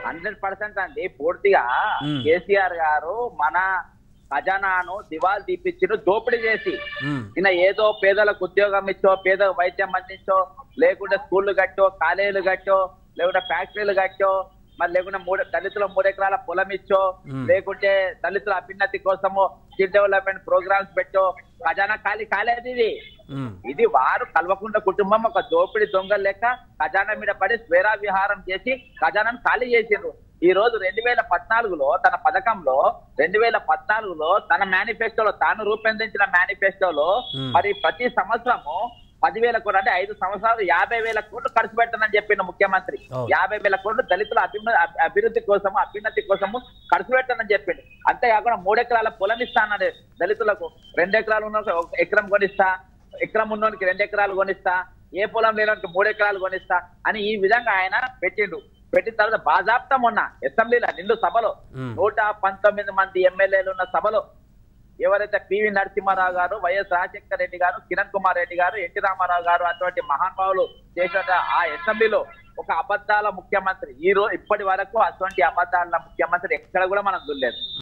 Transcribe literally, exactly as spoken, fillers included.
Hundred percent అండి పూర్తిగా ఉమ్, కేసీఆర్ గారు మన ఖజానాను దివాలు తీపిచ్చిను దోపిడీ చేసి ఉమ్, ఈయన ఏదో పేదలకు ఉద్యోగం ఇచ్చో పేద వైద్యం అందించో లేకుంటే స్కూళ్ళు కట్టో కాలేజీలు కట్టో లేకుంటే ఫ్యాక్టరీలు కట్టో మరి లేకుంటే మూడు దళితుల మూడు ఎకరాల పొలం ఇచ్చో ఉమ్, లేకుంటే దళితుల అభ్యున్నతి కోసము స్కిల్ డెవలప్మెంట్ ప్రోగ్రామ్స్ పెట్టో ఖజానా ఖాళీ కాలేదు ఇది ఉమ్, ఇది వారు కల్వకుంట్ల కుటుంబం ఒక దోపిడి దొంగ లెక్క ఖజానా మీద పడి స్వేరా విహారం చేసి ఖజానాను ఖాళీ చేసిండ్రు. ఈ రోజు రెండు వేల పద్నాలుగులో తన పథకంలో రెండు వేల పద్నాలుగులో తన మేనిఫెస్టోలో తాను రూపొందించిన మేనిఫెస్టోలో ఉమ్, మరి ప్రతి సంవత్సరము పదివేల కోట్లు అంటే ఐదు సంవత్సరాలు యాభై వేల కోట్లు ఖర్చు పెట్టనని చెప్పిండు ముఖ్యమంత్రి. అవును. యాభై వేల కోట్లు దళితుల అభ్యున్న అభివృద్ధి కోసము అభ్యున్నతి కోసము ఖర్చు పెట్టనని చెప్పిండు. అంతేకాకుండా మూడు ఎకరాల పొలం ఇస్తా అన్నాడు దళితులకు. రెండు ఎకరాలు ఉన్న ఒక ఎకరం కొనిస్తా, ఎకరం ఉన్నోనికి రెండు ఎకరాలు కొనిస్తా, ఏ పొలం లేనికి మూడు ఎకరాలు కొనిస్తా అని ఈ విధంగా ఆయన పెట్టిండు. పెట్టిన తర్వాత బాజాప్తా మొన్న అసెంబ్లీలో నిండు సభలో ఉమ్, నూట పంతొమ్మిది మంది ఎమ్మెల్యేలు ఉన్న సభలో ఎవరైతే పివి నరసింహారావు గారు, వైఎస్ రాజశేఖర రెడ్డి గారు, కిరణ్ కుమార్ రెడ్డి గారు, ఎన్టీ రామారావు గారు అటువంటి మహానుభావులు చేసిన ఆ అసెంబ్లీలో ఒక అబద్ధాల ముఖ్యమంత్రి ఈ రోజు ఇప్పటి వరకు అటువంటి అబద్ధాల ముఖ్యమంత్రి ఎక్కడ కూడా మనం చూడలేదు.